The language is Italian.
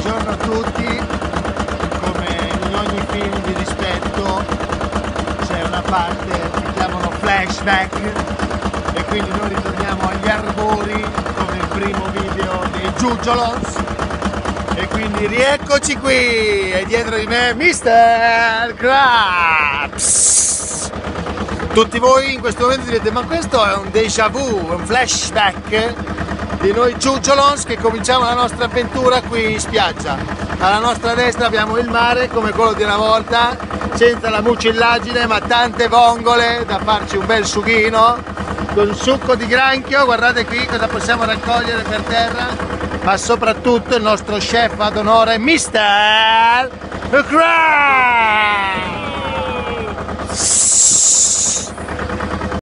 Buongiorno a tutti. Come in ogni film di rispetto c'è una parte che chiamano flashback e quindi noi ritorniamo agli arbori come il primo video dei Giugiolons e quindi rieccoci qui e dietro di me Mr. Krabs. Tutti voi in questo momento direte: ma questo è un déjà vu, un flashback di noi Giugiolons che cominciamo la nostra avventura qui in spiaggia. Alla nostra destra abbiamo il mare come quello di una volta, senza la mucillagine ma tante vongole da farci un bel sughino con succo di granchio. Guardate qui cosa possiamo raccogliere per terra, ma soprattutto il nostro chef ad onore Mr. Krabs.